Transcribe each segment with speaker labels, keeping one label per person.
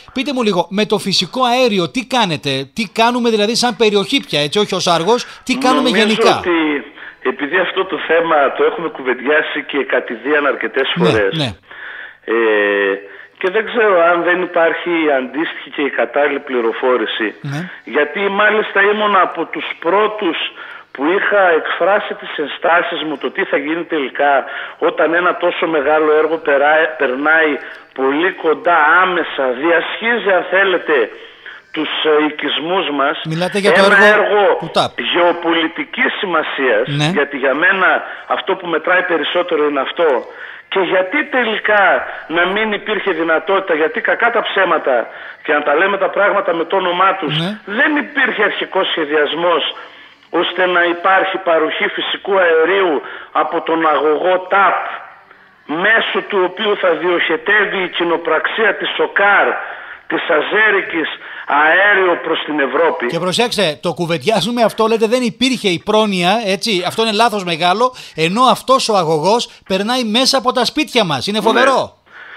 Speaker 1: Πείτε μου λίγο, με το φυσικό αέριο τι κάνετε, τι κάνουμε δηλαδή σαν περιοχή πια, έτσι, όχι ως Άργος, τι κάνουμε γενικά?
Speaker 2: Νομίζω ότι επειδή αυτό το θέμα το έχουμε κουβεντιάσει και κατηδίαν αρκετές φορές,
Speaker 1: ναι.
Speaker 2: Και δεν ξέρω αν δεν υπάρχει αντίστοιχη και η κατάλληλη πληροφόρηση, γιατί μάλιστα ήμουν από τους πρώτους που είχα εκφράσει τις ενστάσεις μου το τι θα γίνει τελικά όταν ένα τόσο μεγάλο έργο περνάει πολύ κοντά, άμεσα, διασχίζει αν θέλετε τους οικισμούς μας.
Speaker 1: Μιλάτε για
Speaker 2: ένα
Speaker 1: το
Speaker 2: έργο γεωπολιτικής σημασίας, γιατί για μένα αυτό που μετράει περισσότερο είναι αυτό. Και γιατί τελικά να μην υπήρχε δυνατότητα, γιατί κακά τα ψέματα και να τα λέμε τα πράγματα με το όνομά τους, δεν υπήρχε αρχικός σχεδιασμός ώστε να υπάρχει παροχή φυσικού αερίου από τον αγωγό ΤΑΠ, μέσω του οποίου θα διοχετεύει η κοινοπραξία της ΣΟΚΑΡ, της Αζέρικης, αέριο προς την Ευρώπη.
Speaker 1: Και προσέξτε, το κουβεντιάζουμε αυτό, λέτε δεν υπήρχε η πρόνοια, έτσι, αυτό είναι λάθος μεγάλο, ενώ αυτός ο αγωγός περνάει μέσα από τα σπίτια μας. Είναι φοβερό.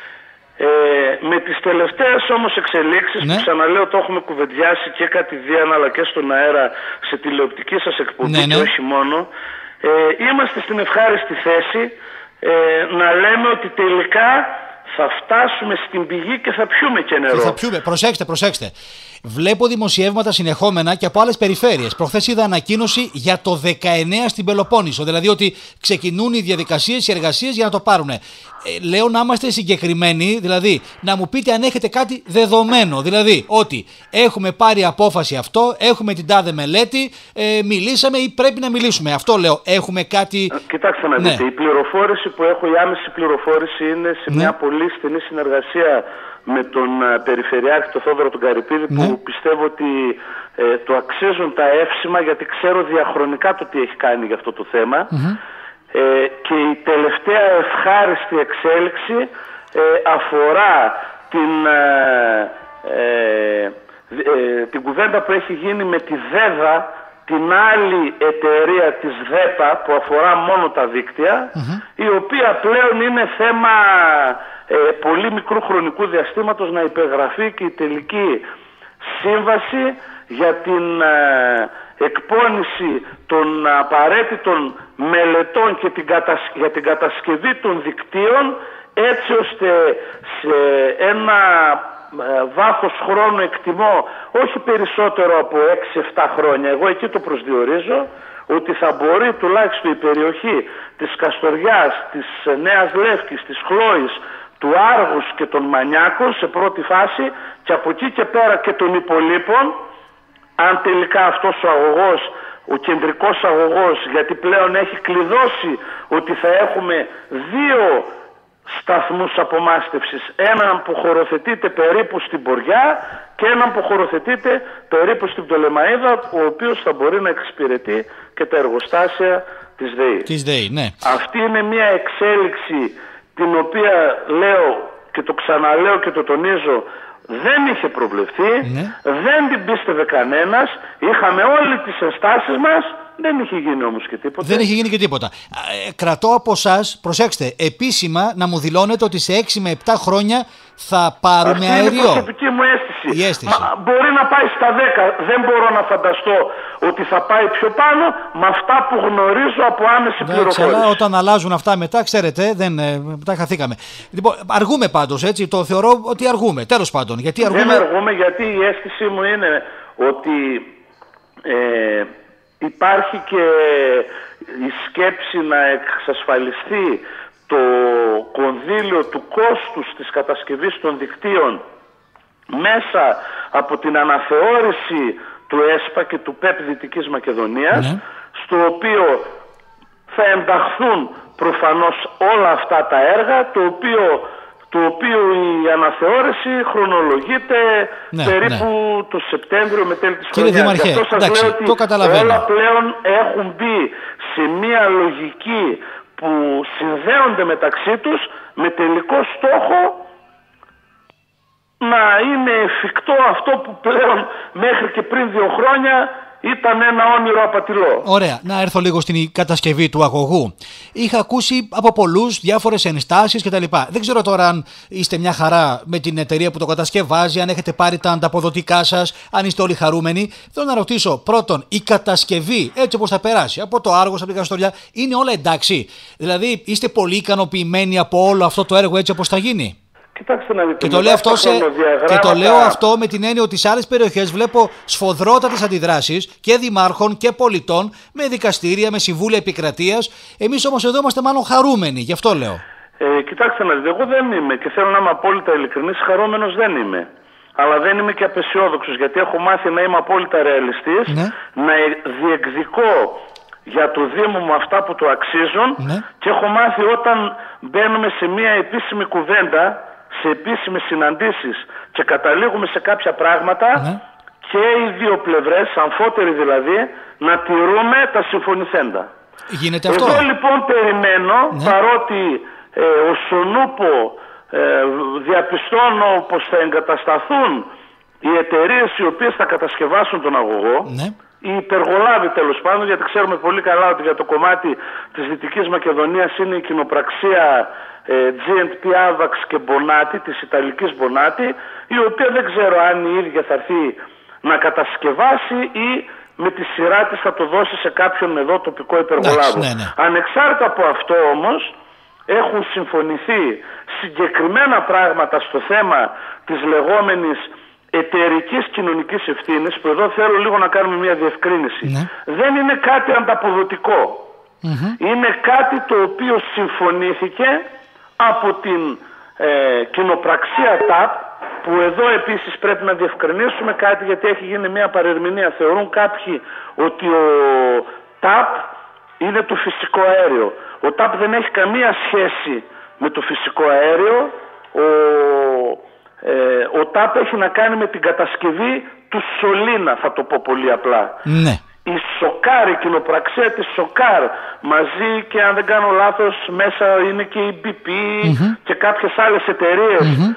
Speaker 2: Με τις τελευταίες όμως εξελίξεις, που ξαναλέω το έχουμε κουβεντιάσει και κατηδίαν αλλά και στον αέρα σε τηλεοπτική σας εκπομπή και όχι μόνο, είμαστε στην ευχάριστη θέση να λέμε ότι τελικά θα φτάσουμε στην πηγή και θα πιούμε και νερό.
Speaker 1: Θα πιούμε. Προσέξτε. Βλέπω δημοσιεύματα συνεχόμενα και από άλλες περιφέρειες. Προχθές είδα ανακοίνωση για το 19 στην Πελοπόννησο. Δηλαδή ότι ξεκινούν οι διαδικασίες, οι εργασίες για να το πάρουν. Λέω να είμαστε συγκεκριμένοι, δηλαδή να μου πείτε αν έχετε κάτι δεδομένο. Δηλαδή ότι έχουμε πάρει απόφαση αυτό, έχουμε την τάδε μελέτη, μιλήσαμε ή πρέπει να μιλήσουμε. Αυτό λέω. Έχουμε κάτι.
Speaker 2: Κοιτάξτε να δείτε. Η πληροφόρηση που έχω, η άμεση πληροφόρηση είναι σε μια πολύ στενή συνεργασία με τον Περιφερειάρχη, τον Θόδωρο τον Καρυπίδη, που πιστεύω ότι το αξίζουν τα εύσημα, γιατί ξέρω διαχρονικά το τι έχει κάνει για αυτό το θέμα. Και η τελευταία ευχάριστη εξέλιξη αφορά την κουβέντα που έχει γίνει με τη ΔΕΔΑ, την άλλη εταιρεία της ΔΕΠΑ που αφορά μόνο τα δίκτυα, η οποία πλέον είναι θέμα πολύ μικρού χρονικού διαστήματος να υπεγραφεί και η τελική σύμβαση για την εκπόνηση των απαραίτητων μελετών και για την κατασκευή των δικτύων, έτσι ώστε σε ένα βάθος χρόνου, εκτιμώ όχι περισσότερο από 6-7 χρόνια, εγώ εκεί το προσδιορίζω, ότι θα μπορεί τουλάχιστον η περιοχή της Καστοριάς, της Νέας Λεύκης, της Χλώης, του Άργους και των Μανιάκων σε πρώτη φάση, και από εκεί και πέρα και των υπολείπων, αν τελικά αυτός ο αγωγός, ο κεντρικός αγωγός, γιατί πλέον έχει κλειδώσει ότι θα έχουμε 2 σταθμούς απομάστευσης, έναν που χωροθετείται περίπου στην Ποριά και έναν που χωροθετείται περίπου στην Πτολεμαΐδα, ο οποίος θα μπορεί να εξυπηρετεί και τα εργοστάσια της ΔΕΗ. Αυτή είναι μια εξέλιξη την οποία λέω και το ξαναλέω και το τονίζω, δεν είχε προβλεφθεί, δεν την πίστευε κανένας, είχαμε όλοι τις ενστάσεις μας, δεν είχε γίνει όμως και τίποτα.
Speaker 1: Δεν είχε γίνει και τίποτα. Κρατώ από εσάς, προσέξτε, επίσημα να μου δηλώνετε ότι σε 6 με 7 χρόνια θα πάρουμε αέριο.
Speaker 2: Είναι η προσωπική μου αίσθηση. Μπορεί να πάει στα 10, δεν μπορώ να φανταστώ ότι θα πάει πιο πάνω με αυτά που γνωρίζω από άμεση πληροφόρηση.
Speaker 1: Αλλά όταν αλλάζουν αυτά μετά, ξέρετε, μετά χαθήκαμε. Λοιπόν, αργούμε πάντως, έτσι, το θεωρώ ότι αργούμε, τέλος πάντων. Γιατί αργούμε?
Speaker 2: Δεν αργούμε, γιατί η αίσθησή μου είναι ότι υπάρχει και η σκέψη να εξασφαλιστεί το κονδύλιο του κόστους της κατασκευής των δικτύων μέσα από την αναθεώρηση του ΕΣΠΑ και του ΠΕΠ Δυτικής Μακεδονίας, στο οποίο θα ενταχθούν προφανώς όλα αυτά τα έργα, το οποίο η αναθεώρηση χρονολογείται περίπου το Σεπτέμβριο με τέλη της χρονιάς.
Speaker 1: Κύριε Δήμαρχε, εντάξει, το καταλαβαίνω.
Speaker 2: Όλα πλέον έχουν μπει σε μια λογική που συνδέονται μεταξύ τους με τελικό στόχο να είναι εφικτό αυτό που πλέον μέχρι και πριν 2 χρόνια ήταν ένα όνειρο απατηλό.
Speaker 1: Ωραία. Να έρθω λίγο στην κατασκευή του αγωγού. Είχα ακούσει από πολλούς διάφορες ενστάσεις κτλ. Δεν ξέρω τώρα αν είστε μια χαρά με την εταιρεία που το κατασκευάζει, αν έχετε πάρει τα ανταποδοτικά σας, αν είστε όλοι χαρούμενοι. Θέλω να ρωτήσω πρώτον, η κατασκευή έτσι όπως θα περάσει από το Άργος, από την Καστοριά, είναι όλα εντάξει? Δηλαδή, είστε πολύ ικανοποιημένοι από όλο αυτό το έργο έτσι όπως θα γίνει?
Speaker 2: Κοιτάξτε να δείτε.
Speaker 1: Και το λέω αυτό με την έννοια ότι σε άλλες περιοχές βλέπω σφοδρότατες αντιδράσεις και δημάρχων και πολιτών με δικαστήρια, με συμβούλια επικρατείας. Εμείς όμως εδώ είμαστε μάλλον χαρούμενοι, γι' αυτό λέω.
Speaker 2: Κοιτάξτε να δείτε, εγώ δεν είμαι και θέλω να είμαι απόλυτα ειλικρινής, χαρούμενος δεν είμαι. Αλλά δεν είμαι και απεσιόδοξος, γιατί έχω μάθει να είμαι απόλυτα ρεαλιστής,
Speaker 1: ναι,
Speaker 2: να διεκδικώ για το Δήμο μου αυτά που του αξίζουν,
Speaker 1: ναι,
Speaker 2: και έχω μάθει όταν μπαίνουμε σε μια επίσημη κουβέντα, σε επίσημες συναντήσεις και καταλήγουμε σε κάποια πράγματα,
Speaker 1: ναι,
Speaker 2: και οι δύο πλευρές, αμφότεροι δηλαδή, να τηρούμε τα συμφωνηθέντα.
Speaker 1: Γίνεται αυτό?
Speaker 2: Εδώ λοιπόν περιμένω,
Speaker 1: ναι,
Speaker 2: παρότι ως ονούπο διαπιστώνω πως θα εγκατασταθούν οι εταιρείες οι οποίες θα κατασκευάσουν τον αγωγό,
Speaker 1: ναι,
Speaker 2: οι υπεργολάβοι τέλος πάντων, γιατί ξέρουμε πολύ καλά ότι για το κομμάτι της Δυτικής Μακεδονίας είναι η κοινοπραξία G&P Avax και Bonati, της Ιταλικής Bonati, η οποία δεν ξέρω αν η ίδια θα έρθει να κατασκευάσει ή με τη σειρά της θα το δώσει σε κάποιον εδώ τοπικό υπεργολάβο.
Speaker 1: Ναι, ναι.
Speaker 2: Ανεξάρτητα από αυτό όμως, έχουν συμφωνηθεί συγκεκριμένα πράγματα στο θέμα της λεγόμενης εταιρικής κοινωνικής ευθύνης, που εδώ θέλω λίγο να κάνουμε μια διευκρίνηση.
Speaker 1: Ναι.
Speaker 2: Δεν είναι κάτι ανταποδοτικό. Είναι κάτι το οποίο συμφωνήθηκε από την κοινοπραξία ΤΑΠ, που εδώ επίσης πρέπει να διευκρινίσουμε κάτι, γιατί έχει γίνει μια παρερμηνία. Θεωρούν κάποιοι ότι ο ΤΑΠ είναι το φυσικό αέριο. Ο ΤΑΠ δεν έχει καμία σχέση με το φυσικό αέριο. Ο ΤΑΠ έχει να κάνει με την κατασκευή του σωλήνα, θα το πω πολύ απλά.
Speaker 1: Ναι.
Speaker 2: Η Σοκάρ, η κοινοπραξία της Σοκάρ, μαζί και αν δεν κάνω λάθος μέσα είναι και η BP και κάποιες άλλες εταιρείες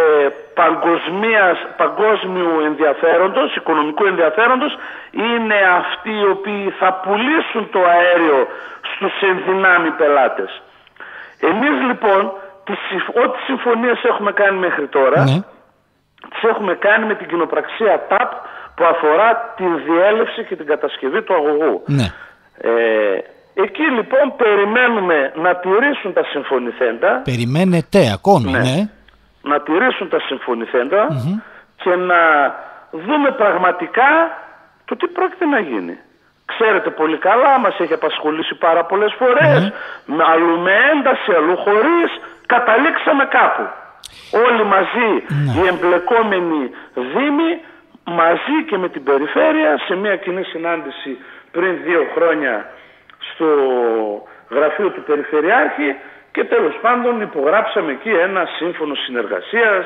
Speaker 2: παγκόσμιου ενδιαφέροντος, οικονομικού ενδιαφέροντος, είναι αυτοί οι οποίοι θα πουλήσουν το αέριο στους ενδυνάμει πελάτες. Εμείς λοιπόν ό,τι συμφωνίες έχουμε κάνει μέχρι τώρα,
Speaker 1: ναι,
Speaker 2: τις έχουμε κάνει με την κοινοπραξία ΤΑΠ, που αφορά την διέλευση και την κατασκευή του αγωγού.
Speaker 1: Ναι.
Speaker 2: Εκεί λοιπόν περιμένουμε να τηρήσουν τα συμφωνηθέντα.
Speaker 1: Περιμένετε ακόμη, ναι.
Speaker 2: Να τηρήσουν τα συμφωνηθέντα και να δούμε πραγματικά το τι πρόκειται να γίνει. Ξέρετε πολύ καλά, μας έχει απασχολήσει πάρα πολλές φορές, αλλού με ένταση, αλλού χωρίς, καταλήξαμε κάπου. Όλοι μαζί, οι εμπλεκόμενοι δήμοι, μαζί και με την περιφέρεια, σε μια κοινή συνάντηση πριν 2 χρόνια στο γραφείο του Περιφερειάρχη, και τέλος πάντων υπογράψαμε εκεί ένα σύμφωνο συνεργασίας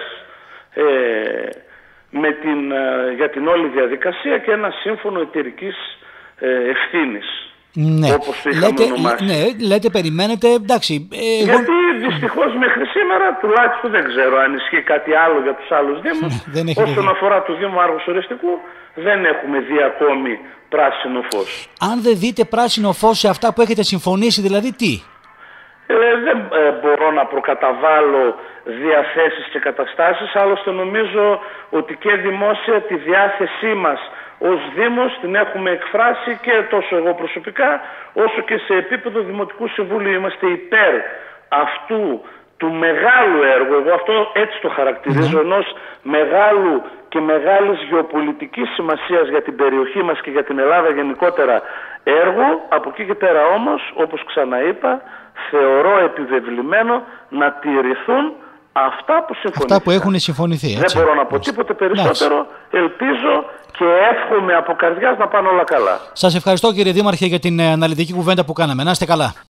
Speaker 2: για την όλη διαδικασία και ένα σύμφωνο εταιρικής ευθύνης.
Speaker 1: Ναι.
Speaker 2: Όπως το είχαμε ονομάσει.
Speaker 1: Ναι, λέτε περιμένετε, εντάξει.
Speaker 2: Γιατί δυστυχώς μέχρι σήμερα, τουλάχιστον δεν ξέρω αν ισχύει κάτι άλλο για τους άλλους δήμους, όσον αφορά το Δήμο Άργους Ορεστικού, δεν έχουμε δει ακόμη πράσινο φως.
Speaker 1: Αν δεν δείτε πράσινο φως σε αυτά που έχετε συμφωνήσει, δηλαδή τι?
Speaker 2: Δεν μπορώ να προκαταβάλω διαθέσεις και καταστάσεις, άλλωστε νομίζω ότι και δημόσια τη διάθεσή μας ως Δήμος την έχουμε εκφράσει, και τόσο εγώ προσωπικά όσο και σε επίπεδο Δημοτικού Συμβουλίου. Είμαστε υπέρ αυτού του μεγάλου έργου, εγώ αυτό έτσι το χαρακτηρίζω, ενός μεγάλου και μεγάλης γεωπολιτικής σημασίας για την περιοχή μας και για την Ελλάδα γενικότερα έργου. Από εκεί και πέρα όμως, όπως ξαναείπα, θεωρώ επιβεβλημένο να τηρηθούν αυτά που συμφωνήθηκαν.
Speaker 1: Αυτά που έχουν συμφωνηθεί, έτσι.
Speaker 2: Δεν μπορώ να πω τίποτε περισσότερο. Ελπίζω και εύχομαι από καρδιάς να πάνε όλα καλά.
Speaker 1: Σας ευχαριστώ κύριε Δήμαρχε για την αναλυτική κουβέντα που κάναμε. Να είστε καλά.